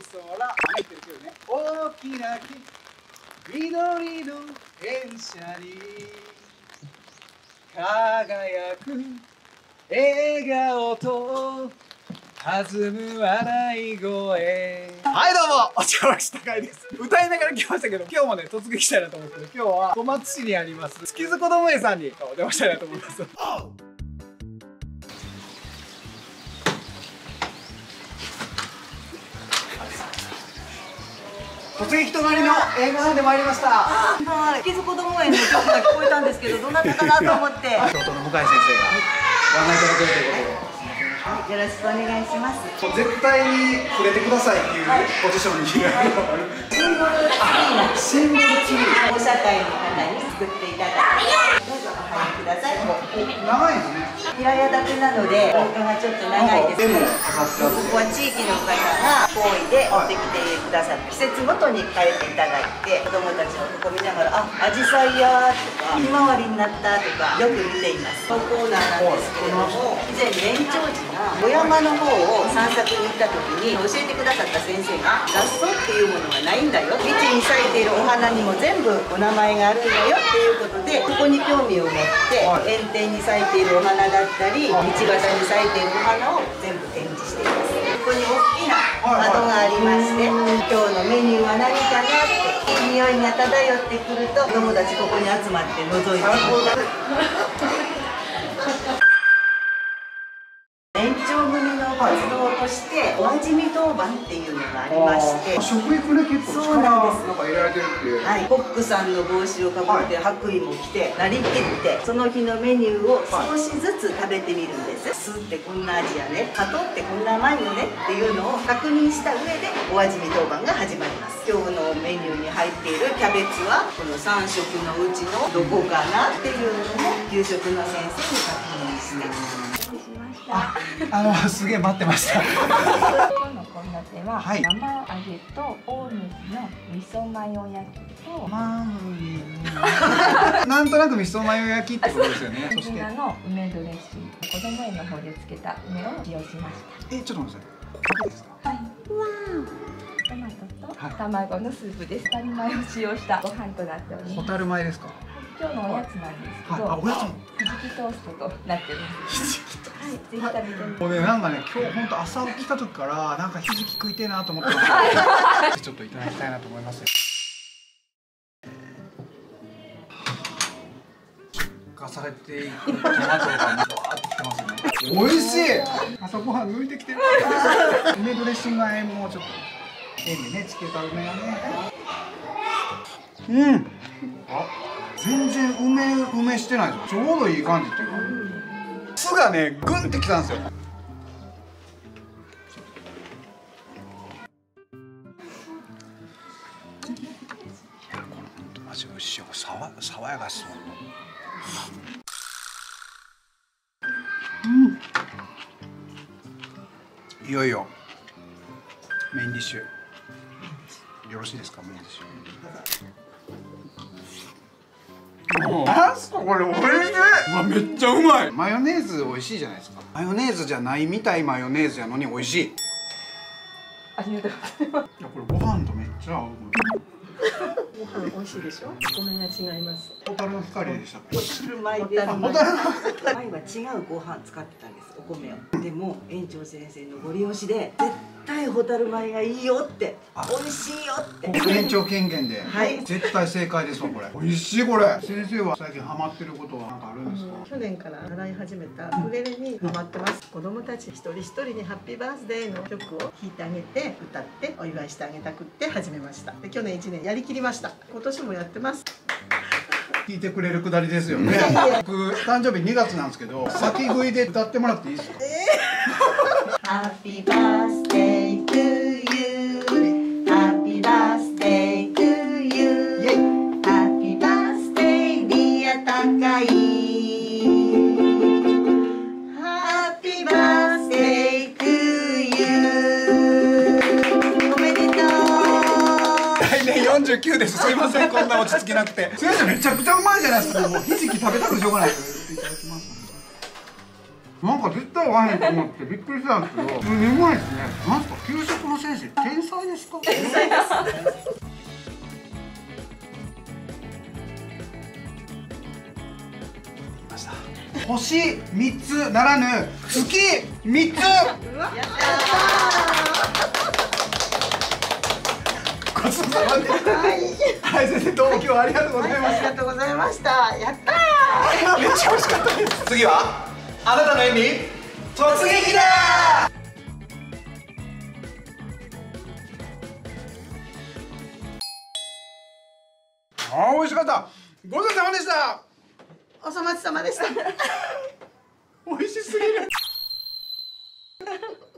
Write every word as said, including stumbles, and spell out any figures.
空入ってるけどね。大きな木緑の電車に輝く笑顔と弾む笑い声。はいどうも、お茶わし高いです。歌いながら来ましたけど、今日もね突撃したいなと思って、今日は小松市にあります月津こども園さんにお邪魔したいなと思います。突撃隣の映画館で参りました。 はい、月津こども園の曲が聞こえたんですけど、どなたかなと思って。 京都の向井先生がご案内いただけるということで。 はい、よろしくお願いします。 絶対に触れてくださいっていうポジションにいる。 シンボルツリー。シンボルツリー。お社会の方に作っていただいて、どうぞお入りください。 長いですね。 平屋建てなので、廊下がちょっと長いです。 でも飾ってあって、 ここは地域の方が好意で持ってきてくださって、季節ごとに変えていただいて、子どもたちのここ見ながら、あ、アジサイやーとか、ひまわりになったとか、よく見ています。このコーナーなんですけれども、以前年長時がお山の方を散策に行った時に教えてくださった先生が、雑草っていうものはないんだよ、道に咲いているお花にも全部お名前があるんだよっていうことで、ここに興味を持って、園庭に咲いているお花だったり、道端に咲いているお花を全部展示しています。ここに大きな窓がありまして、今日のメニューは何かなって、いい匂いが漂ってくると、子どもたちここに集まって覗いています。延長組の活動としてお味見当番っていうのがありまして、 食育ね結構力なんか入れられてるっていう。 はい、コックさんの帽子をかぶって白衣も着てなりきってその日のメニューを少しずつ食べてみるんです。酢ってこんな味やね、加糖ってこんな甘いのねっていうのを確認した上でお味見当番が始まります。今日のメニューに入っているキャベツはこのさん食のうちのどこかなっていうのも給食の先生に確認して。 あ、あのすげえ待ってました。 今日の献立は、はい、生揚げと大麦の味噌マヨ焼きとマムなんとなく味噌マヨ焼きってことですよね。 そしての梅ドレッシング、子供園の方でつけた梅を使用しました。 え、ちょっと待ってください。これですか？ はい。わー。トマトと卵のスープです。ホタル米を使用したご飯となっております。 ホタル米ですか？ 今日のおやつなんですけど、 はい、あ、おやつもひじきトーストとなっております。ひじきトースト。はい、ぜひ食べてみて。 もうね、なんかね、今日本当朝起きた時からなんかひじき食いてえなと思ってました。ちょっといただきたいなと思います。出荷されていくトマトがわーってきてますね。美味しい。朝ごはん抜いてきてる。梅ドレッシング和えもちょっと塩味ねつけた梅がね。うん。あ、全然梅梅してないですよ。ちょうどいい感じっていうか。酢がね、グンってきたんですよ。マジ美味しい。爽爽やかですもん。うん。いよいよメインディッシュ。よろしいですか、メインディッシュ。あすこれ美味しい。うわ、めっちゃうまい。マヨネーズ美味しいじゃないですか。マヨネーズじゃないみたいマヨネーズやのに美味しい。 ありがとうございます。 いや、これご飯とめっちゃ合う。 ご飯美味しいでしょ。お米が違います。 ホタルの光でしたっけ？ ホタル米です。 ホタル米は違うご飯使ってたんです。お米を。でも園長先生のご利用しで絶対ホタル米がいいよって、美味しいよって。 園長権限で。 はい。 絶対正解ですわこれ。美味しいこれ。先生は最近ハマってることは何かあるんですか？ 去年から習い始めたウクレレにハマってます。子供たち一人一人にハッピーバースデーの曲を弾いてあげて歌ってお祝いしてあげたくって始めました。で去年いちねんやりきりました。今年もやってます。 聞いてくれるくだりですよね。僕誕生日にがつなんですけど、先食いで歌ってもらっていいですか？ ハッピーバースデートゥーユー、ハッピーバースデートゥーユー、ハッピーバースデーディア高い、ハッピーバースデートゥーユー。おめでとう。 来年よんじゅうきゅうです。すいません、こんな落ち着きなくて。先生めちゃくちゃうまいじゃないですか。もうひじき食べたくしょうがないです。いただきます。 なんか絶対合わへんと思ってびっくりしたんですけど、うまいですね。なんすか給食の先生天才ですか？ 天才です星みっつならぬ月みっつ。 やったごちそうさまでした。はい、先生どうも今日はありがとうございまありした。 がとうございましたやったーめっちゃ美味しかったです。次はあなたの園に突撃だー。あー美味しかった。ごちそうさまでした。 お粗末様でした美味しすぎる。